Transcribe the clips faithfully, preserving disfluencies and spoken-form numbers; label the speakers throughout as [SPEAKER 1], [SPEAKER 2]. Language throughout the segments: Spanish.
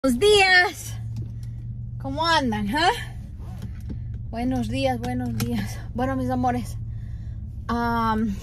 [SPEAKER 1] Buenos días, ¿cómo andan? ¿Eh? Buenos días, buenos días. Bueno, mis amores, um,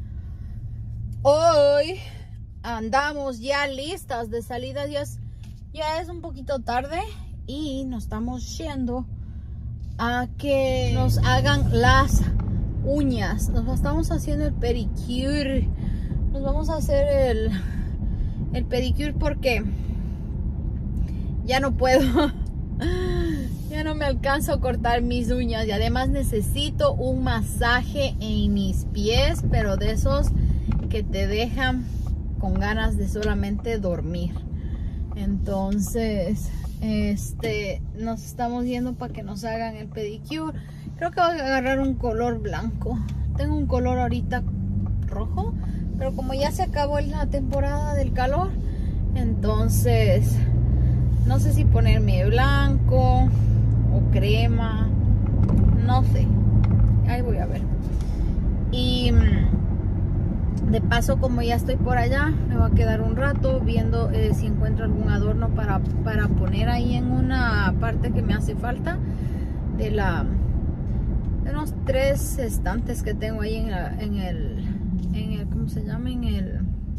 [SPEAKER 1] hoy andamos ya listas de salida. Ya es, ya es un poquito tarde y nos estamos yendo a que nos hagan las uñas. Nos estamos haciendo el pedicure. Nos vamos a hacer el, el pedicure porque ya no puedo, ya no me alcanzo a cortar mis uñas y además necesito un masaje en mis pies, pero de esos que te dejan con ganas de solamente dormir. Entonces, este, nos estamos yendo para que nos hagan el pedicure. Creo que voy a agarrar un color blanco. Tengo un color ahorita rojo, pero como ya se acabó la temporada del calor, entonces no sé si ponerme blanco o crema, no sé, ahí voy a ver. Y de paso, como ya estoy por allá, me voy a quedar un rato viendo eh, si encuentro algún adorno para, para poner ahí en una parte que me hace falta de la de unos tres estantes que tengo ahí en, la, en el en el ¿cómo se llama? En el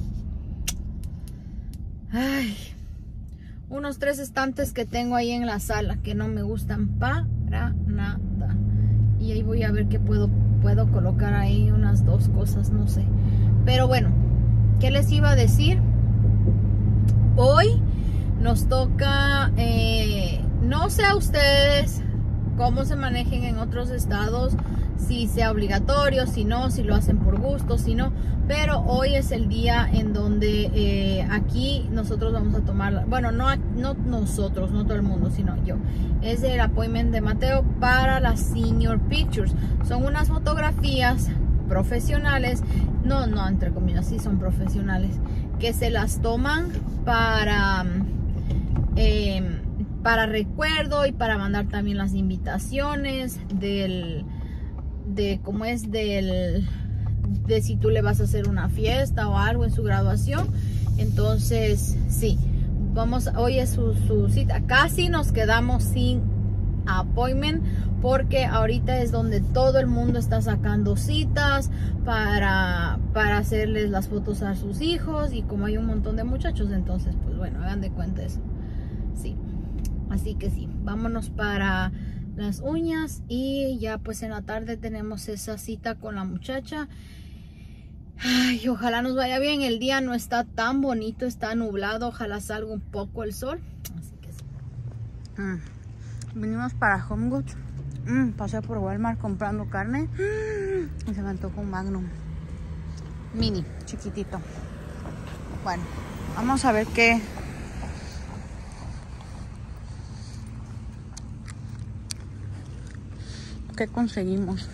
[SPEAKER 1] ay unos tres estantes que tengo ahí en la sala que no me gustan para nada, y ahí voy a ver qué puedo puedo colocar ahí, unas dos cosas, no sé. Pero bueno, ¿qué les iba a decir? Hoy nos toca, eh, no sé a ustedes cómo se manejen en otros estados, si sea obligatorio, si no, si lo hacen por gusto, si no, pero hoy es el día en donde eh, aquí nosotros vamos a tomar, bueno, no, no nosotros, no todo el mundo, sino yo, es el appointment de Mateo para las Senior Pictures. Son unas fotografías profesionales, no, no, entre comillas, sí son profesionales, que se las toman para eh, para recuerdo y para mandar también las invitaciones del de cómo es del de si tú le vas a hacer una fiesta o algo en su graduación. Entonces sí, vamos, hoy es su, su cita. Casi nos quedamos sin appointment porque ahorita es donde todo el mundo está sacando citas para, para hacerles las fotos a sus hijos, y como hay un montón de muchachos, entonces pues bueno, hagan de cuenta eso. Sí, así que sí, vámonos para las uñas y ya pues en la tarde tenemos esa cita con la muchacha. Ay, ojalá nos vaya bien. El día no está tan bonito, está nublado, ojalá salga un poco el sol. Así que sí. Mm. Vinimos para Home Goods. Mm, pasé por Walmart comprando carne mm, y se me antojó un Magnum mini, chiquitito. Bueno, vamos a ver qué qué conseguimos.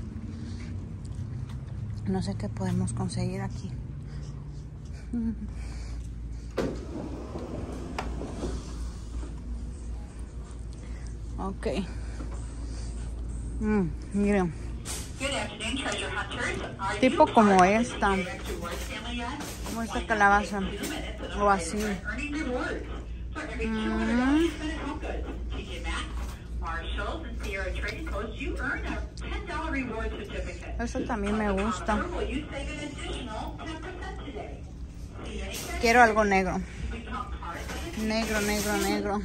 [SPEAKER 1] No sé qué podemos conseguir aquí. Ok. Mm, miren. Tipo como esta. Como esta calabaza. O así. Mm. Eso también me gusta. Quiero algo negro. Negro, negro, negro.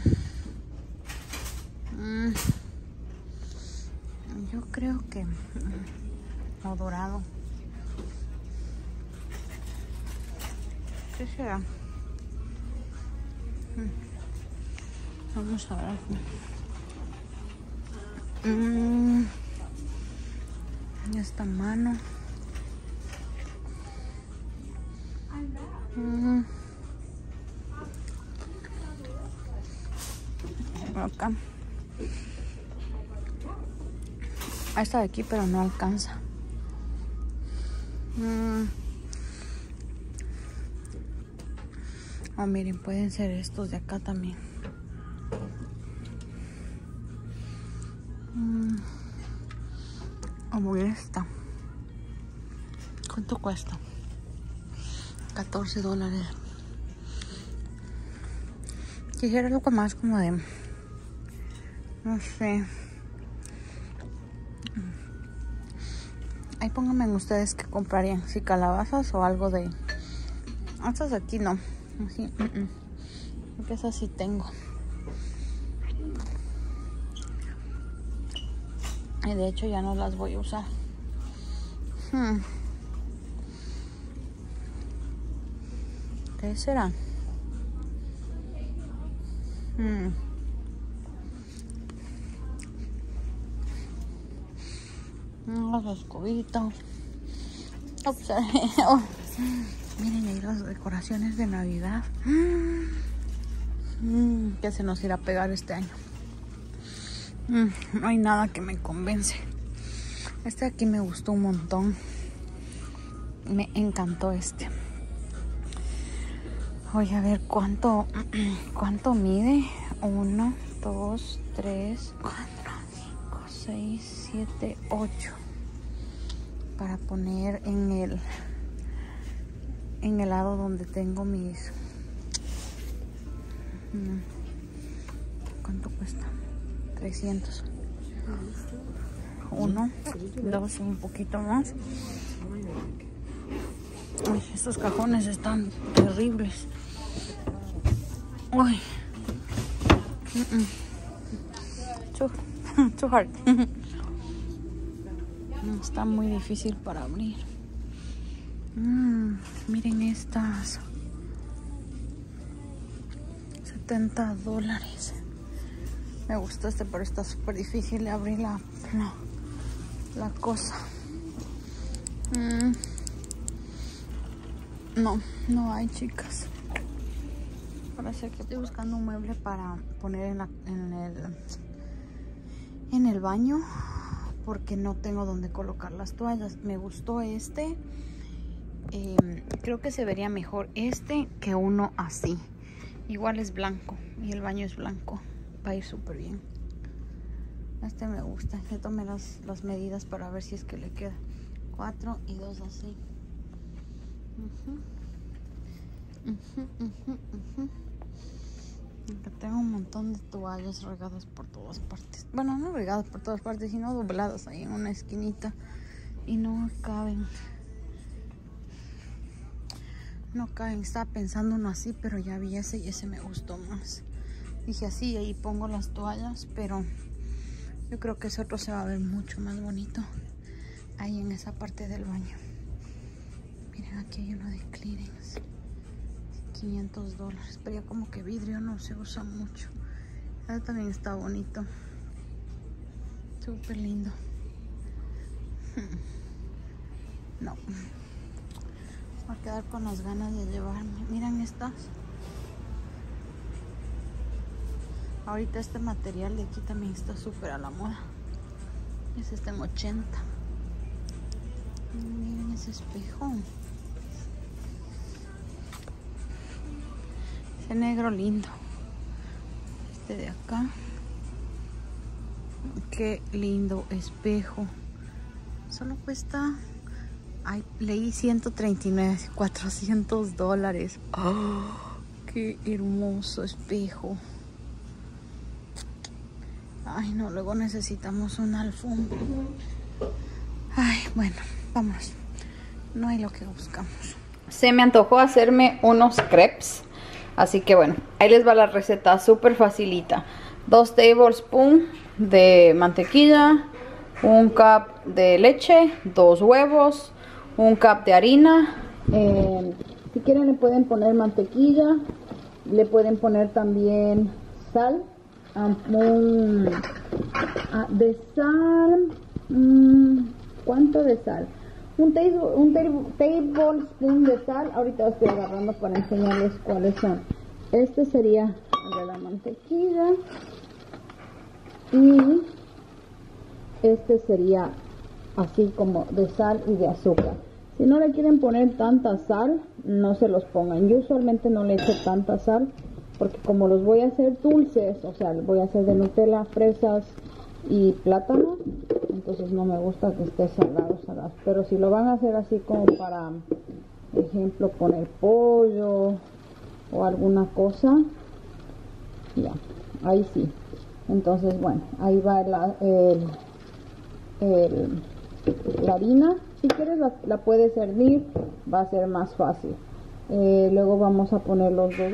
[SPEAKER 1] Mm. Yo creo que... O dorado. ¿Qué será? Mm. Vamos a ver. Mm. Esta mano. Mm. Acá. Esta de aquí, pero no alcanza. Mm. Oh, miren, pueden ser estos de acá también. Mm. Como esta. ¿Cuánto cuesta? catorce dólares. Quisiera algo más como de, no sé. Ahí pónganme en ustedes qué comprarían, si calabazas o algo de... Estas de aquí no, así, uh -uh. Porque esas sí tengo. Y de hecho ya no las voy a usar. Hmm. ¿Qué será? Hmm. Las escobitas. Ups. Oh. Miren ahí las decoraciones de Navidad. Mm, que se nos irá a pegar este año. Mm, no hay nada que me convence. Este aquí me gustó un montón. Me encantó este. Voy a ver cuánto, cuánto mide. Uno, dos, tres, cuatro, cinco, seis, siete, ocho. Para poner en el en el lado donde tengo mis... ¿Cuánto cuesta? trescientos. Uno, dos, un poquito más. Uy, estos cajones están terribles. Uy. Mm -mm. Too, too hard. Está muy difícil para abrir. Mm, miren estas. setenta dólares. Me gustó este, pero está súper difícil de abrir la, la, la cosa. Mm. No, no hay, chicas. Parece que estoy buscando un mueble para poner en, la, en, el, en el baño, porque no tengo donde colocar las toallas. Me gustó este. Eh, creo que se vería mejor este que uno así. Igual es blanco y el baño es blanco. Va a ir súper bien. Este me gusta. Le tomé las, las medidas para ver si es que le queda. Cuatro y dos así. Uh-huh. Uh-huh, uh-huh, uh-huh. Acá tengo un montón de toallas regadas por todas partes. Bueno, no regadas por todas partes, sino dobladas ahí en una esquinita. Y no caben. No caben. Estaba pensando uno así, pero ya vi ese y ese me gustó más. Dije así, ahí pongo las toallas, pero yo creo que ese otro se va a ver mucho más bonito ahí en esa parte del baño. Miren, aquí hay uno de clearance. quinientos dólares, pero ya como que vidrio no se usa mucho. Este también está bonito. Súper lindo. No. Voy a quedar con las ganas de llevarme. Miren estas. Ahorita este material de aquí también está súper a la moda. Ese está en ochenta. Miren ese espejo. Ese negro lindo. Este de acá. Qué lindo espejo. Solo cuesta... Ay, leí ciento treinta y nueve, cuatrocientos dólares. Oh, qué hermoso espejo. Ay, no, luego necesitamos una alfombra. Ay, bueno, vamos. No hay lo que buscamos. Se me antojó hacerme unos crepes. Así que bueno, ahí les va la receta súper facilita. Dos tablespoons de mantequilla, un cup de leche, dos huevos, un cup de harina. Eh, si quieren le pueden poner mantequilla, le pueden poner también sal. Um, un, uh, de sal, um, ¿cuánto de sal? Un, table, un tablespoon de sal. Ahorita estoy agarrando para enseñarles cuáles son. Este sería el de la mantequilla y este sería así como de sal y de azúcar. Si no le quieren poner tanta sal, no se los pongan. Yo usualmente no le echo tanta sal, porque como los voy a hacer dulces, o sea, voy a hacer de Nutella, fresas y plátano, entonces no me gusta que esté salado, salado. Pero si lo van a hacer así como para, por ejemplo, poner pollo o alguna cosa, Ya, ahí sí. Entonces, bueno, ahí va la, el, el, la harina. Si quieres la, la puedes hervir, va a ser más fácil. Eh, luego vamos a poner los dos.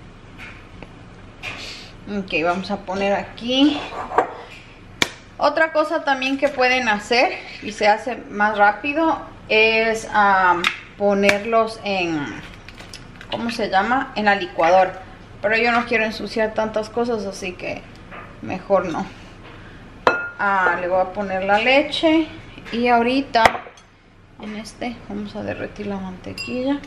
[SPEAKER 1] Ok, vamos a poner aquí. Otra cosa también que pueden hacer y se hace más rápido es um, ponerlos en, ¿cómo se llama? En la licuadora. Pero yo no quiero ensuciar tantas cosas, así que mejor no. Ah, le voy a poner la leche y ahorita en este vamos a derretir la mantequilla.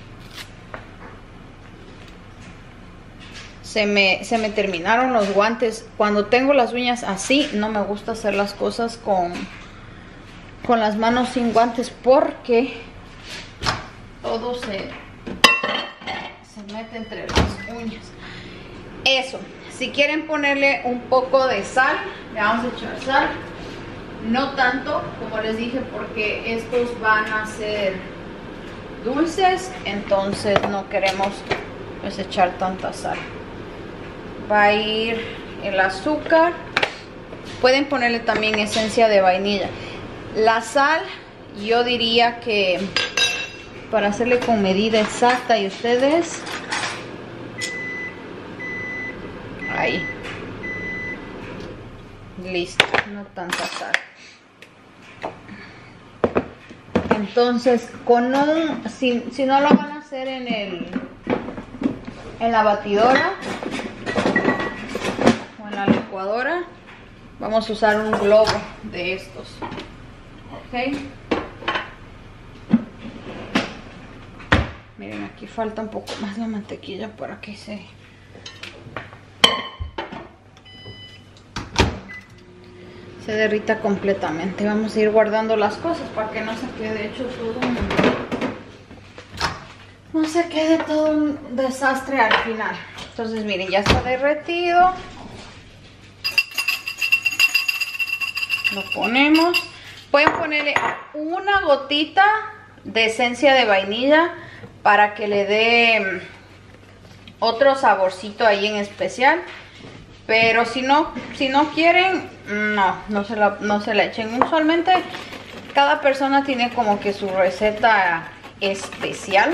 [SPEAKER 1] Se me, se me terminaron los guantes. Cuando tengo las uñas así, no me gusta hacer las cosas con, con las manos sin guantes porque todo se, se mete entre las uñas. Eso. Si quieren ponerle un poco de sal, le vamos a echar sal. No tanto, como les dije, porque estos van a ser dulces. Entonces no queremos pues, echar tanta sal. Va a ir el azúcar. Pueden ponerle también esencia de vainilla. La sal, yo diría que para hacerle con medida exacta, y ustedes ahí, listo, no tanta sal. Entonces con un, si, si no lo van a hacer en el en la batidora o en la licuadora, vamos a usar un globo de estos. Ok, miren, aquí falta un poco más de mantequilla para que se se derrita completamente. Vamos a ir guardando las cosas para que no se quede hecho todo un, no se quede todo un desastre al final. Entonces miren, ya está derretido. Lo ponemos. Pueden ponerle una gotita de esencia de vainilla para que le dé otro saborcito ahí en especial. Pero si no, si no quieren, no, no se, la, no se la echen. Usualmente cada persona tiene como que su receta especial.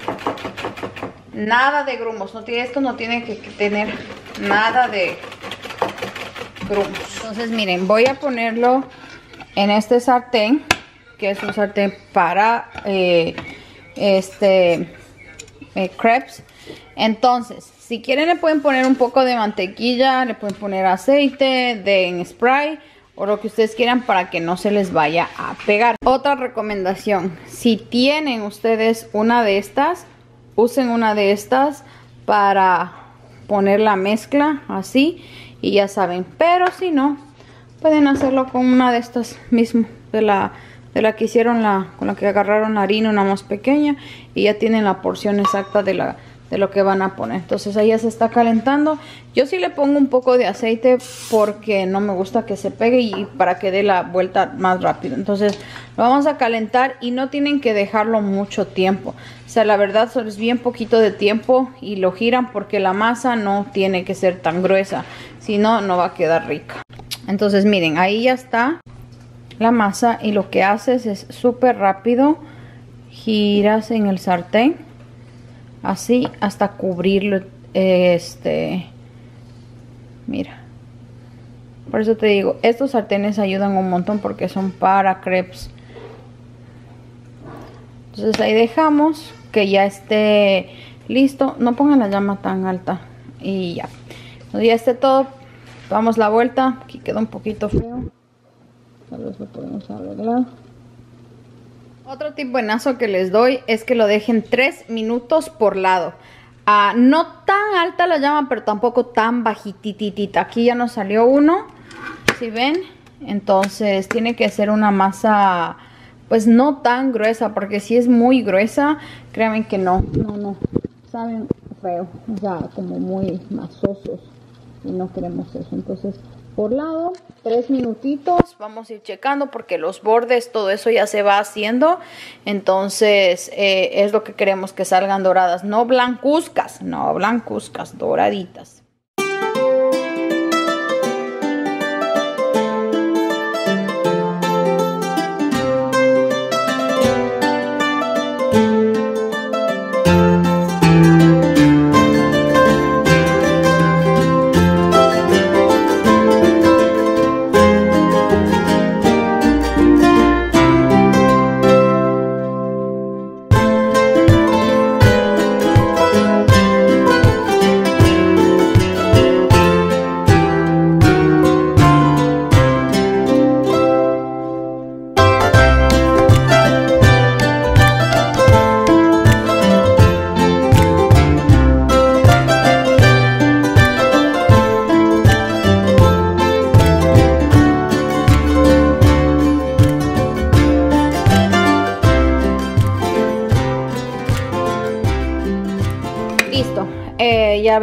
[SPEAKER 1] Nada de grumos. No tiene, esto no tiene que, que tener nada de grumos. Entonces miren, voy a ponerlo en este sartén, que es un sartén para eh, este eh, crepes. Entonces, si quieren le pueden poner un poco de mantequilla, le pueden poner aceite de en spray o lo que ustedes quieran para que no se les vaya a pegar. Otra recomendación, si tienen ustedes una de estas, usen una de estas para poner la mezcla así y ya saben. Pero si no, pueden hacerlo con una de estas mismo, de la, de la que hicieron la, con la que agarraron la harina, una más pequeña, y ya tienen la porción exacta de la de lo que van a poner. Entonces ahí ya se está calentando. Yo sí le pongo un poco de aceite porque no me gusta que se pegue y para que dé la vuelta más rápido. Entonces lo vamos a calentar y no tienen que dejarlo mucho tiempo. O sea, la verdad es bien poquito de tiempo y lo giran porque la masa no tiene que ser tan gruesa. Si no, no va a quedar rica. Entonces miren, ahí ya está la masa y lo que haces es súper rápido. Giras en el sartén. Así hasta cubrirlo, este, mira, por eso te digo, estos sartenes ayudan un montón porque son para crepes. Entonces ahí dejamos que ya esté listo, no pongan la llama tan alta y ya, cuando ya esté todo, damos la vuelta. Aquí queda un poquito feo, tal vez lo podemos arreglar. Otro tip buenazo que les doy es que lo dejen tres minutos por lado. Uh, no tan alta la llama, pero tampoco tan bajititita. Aquí ya nos salió uno, si ven. Entonces tiene que ser una masa, pues no tan gruesa, porque si es muy gruesa, créanme que no, no, no, saben feo, o sea, como muy masosos y no queremos eso. Entonces, por lado, tres minutitos, vamos a ir checando porque los bordes, todo eso ya se va haciendo. Entonces eh, es lo que queremos, que salgan doradas, no blancuzcas, no blancuzcas, doraditas.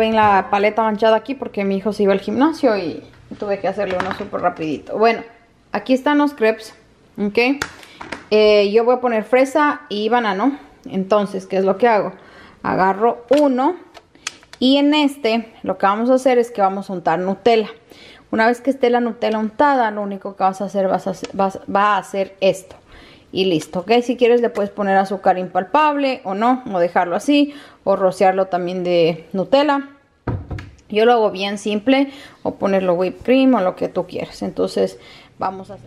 [SPEAKER 1] ven la paleta manchada aquí porque mi hijo se iba al gimnasio y tuve que hacerle uno súper rapidito. Bueno, aquí están los crepes, ¿ok? Eh, yo voy a poner fresa y banano. Entonces, ¿qué es lo que hago? Agarro uno y en este lo que vamos a hacer es que vamos a untar Nutella. Una vez que esté la Nutella untada, lo único que vas a hacer vas a, vas, va a hacer esto. Y listo, ¿ok? Si quieres le puedes poner azúcar impalpable o no, o dejarlo así, o rociarlo también de Nutella. Yo lo hago bien simple, o ponerlo whipped cream o lo que tú quieras. Entonces, vamos a hacer.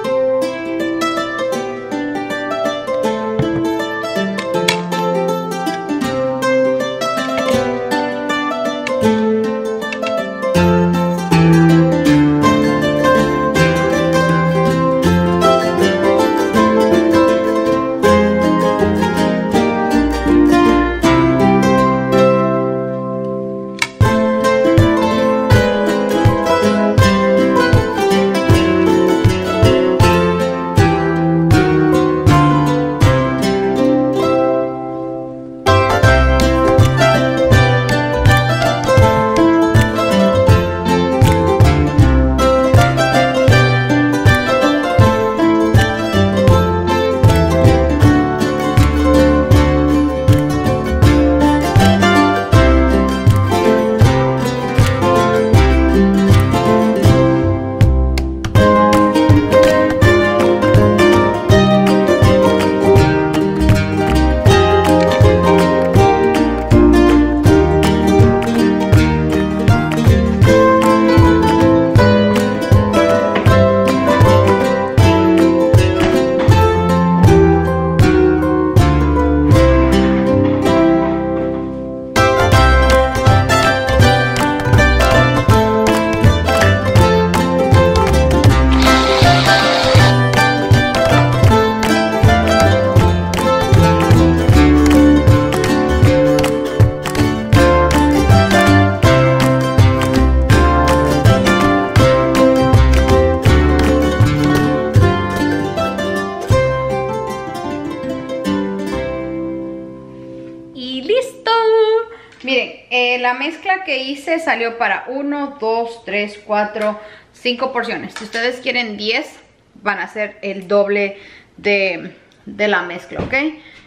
[SPEAKER 1] La mezcla que hice salió para uno, dos, tres, cuatro, cinco porciones. Si ustedes quieren diez, van a ser el doble de, de la mezcla, ¿ok?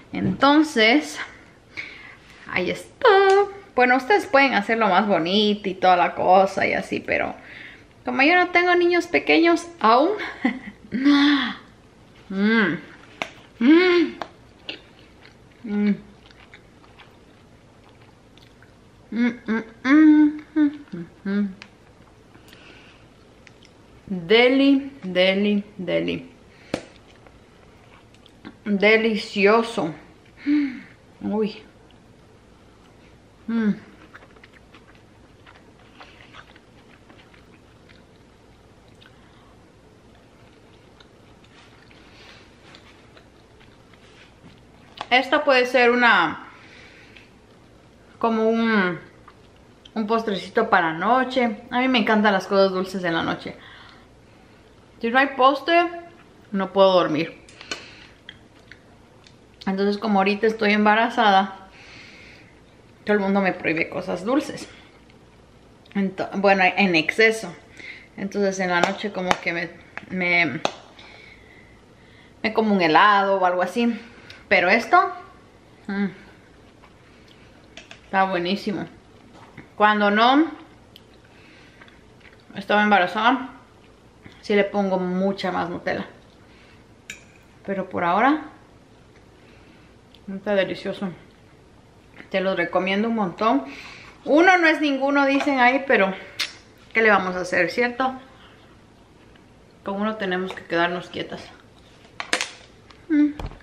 [SPEAKER 1] Entonces, ahí está. Bueno, ustedes pueden hacerlo más bonito y toda la cosa y así, pero como yo no tengo niños pequeños aún. mm. Mm. Mm. Mm, mm, mm, mm, mm. Deli, deli, deli. Delicioso. Uy. Mm. Esta puede ser una... como un, un postrecito para la noche. A mí me encantan las cosas dulces en la noche. Si no hay postre, no puedo dormir. Entonces, como ahorita estoy embarazada, todo el mundo me prohíbe cosas dulces. Entonces, bueno, en exceso. Entonces en la noche como que me, me, me como un helado o algo así. Pero esto... Mmm, está buenísimo. Cuando no estaba embarazada, sí le pongo mucha más Nutella. Pero por ahora está delicioso. Te los recomiendo un montón. Uno no es ninguno, dicen ahí, pero ¿qué le vamos a hacer, cierto? Con uno tenemos que quedarnos quietas. Mm.